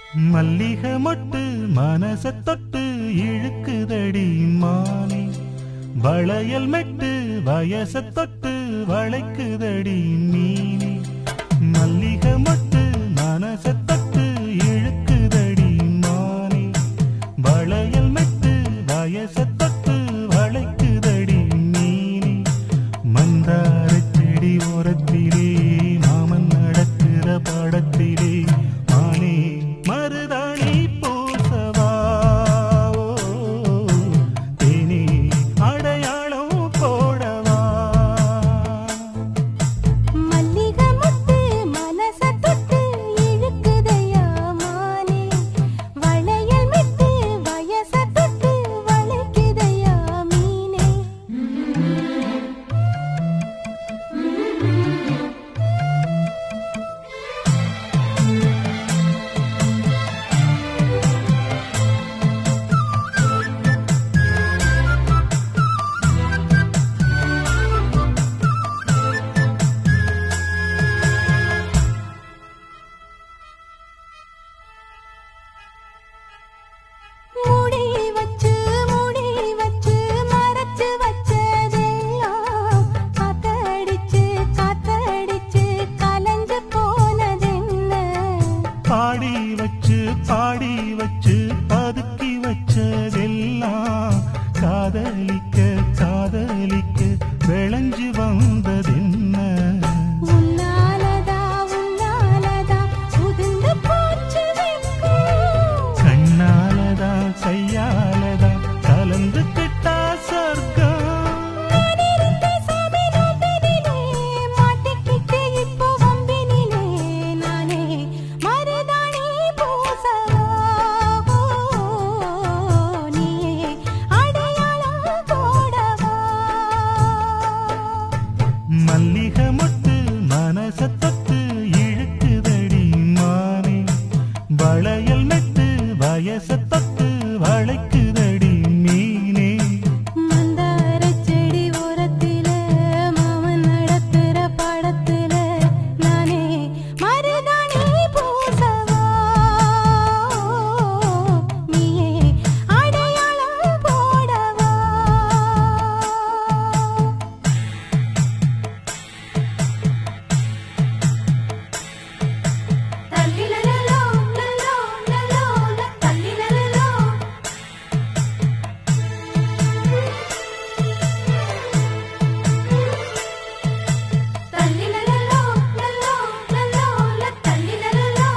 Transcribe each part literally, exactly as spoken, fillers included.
மல்லிகை மொட்டு மனச தொட்டு இழுக்குதடி மானே, வளையல் மெட்டு வயச தொட்டு வளைக்குதடி மீனே. மல்லிகை மொட்டு மனச தொட்டு இழுக்குதடி மானே, வளையல் மெட்டு வயச தொட்டு வளைக்குதடி மீனே. மந்தார செடி ஓரத்திலே மாமன் நடக்கிற பாடத்திலே மானே மருதாணி பூசவா, தேனி அடையாளம் போடவா. மல்லிகை மொட்டு மனச தொட்டு இழுக்குதையா மானே, வளையல் மெட்டு வயச தொட்டு வளைக்குதையா மீனே. மூடி வச்சு மூடி வச்சு மறைச்சு வச்சதெல்லாம் காத்தடிச்சு காத்தடிச்சு கலஞ்சு போனதென்ன. பாடி வச்சு பாடி வச்சு பதுக்கி வச்சதெல்லாம் காதலிக்க காதலிக்க விளைஞ்சு வந்ததென்ன. உன்னாலதா உன்னாலதா உதிர்ந்து போச்சு வெட்கம். கண்ணாலதா கையாலதா கலந்து கிட்டா சொர்க்கம். நான் இருந்த சாமி நோம்பினிலே மாட்டிக்கிட்டு இப்போ வம்பினிலே நானே மருதாணி பூசவா, நீயே அடையாளம் போடவா. மல்லிகை மொட்டு மனச தொட்டு இழுக்குதடி மானே, வளையல் மெட்டு வயச தொட்டு வளைக்குதடி மீனே. மந்தார செடி ஓரத்தில மாமன் நடத்துற பாடத்தில நானே மருதாணி பூசவா, நீயே அடையாளம் போடவா. தல்லிலலலோ லலோ லலோ தல்லிலலலோ. தல்லிலலலோ லலோ லலோ தல்லிலலலோ.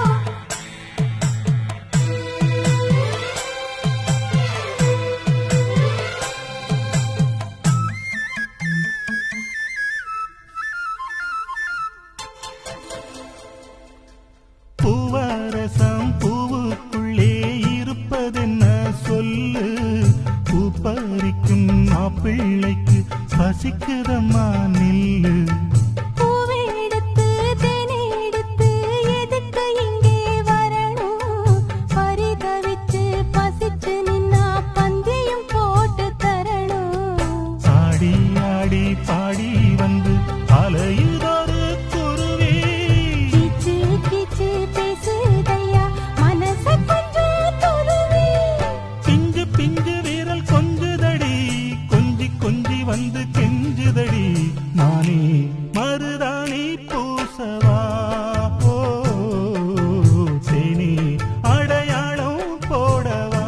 பூவரசம் பூவுக்குள்ளே இருப்பதென்ன சொல்லு, பூ பறிக்கும் மாப்பிள்ளைக்கு பசிக்குதம்மா நில்லு. பூவெடுத்து தேனெடுத்து எதுக்கு இங்கே வரணும், பரிதவிச்சு பசிச்சு நின்னா பந்தியும் போட்டு தரணும். ஆடி ஆடி பாடி வந்து அலையுதொரு குருவி, கீச்சு கீச்சு பேசுதையா மனச கொஞ்சம் துருவி. பிஞ்சு பிஞ்சு வீரல் கொஞ்சுதடி, கொஞ்சி கொஞ்சி வந்து கெஞ்சுதடி நானே மருதாணி பூசவா, ஓ தேனி அடையாளம் போடவா.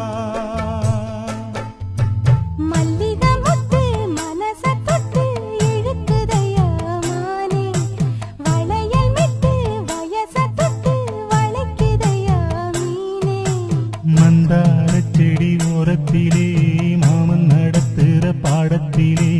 மல்லிகை மொட்டு மனச தொட்டு இழுக்குதையா மானே, வளையல் மெட்டு வயச தொட்டு வளைக்குதையா மீனே. மந்தார செடி ஓரத்திலே மாமன் நடத்துற பாடத்திலே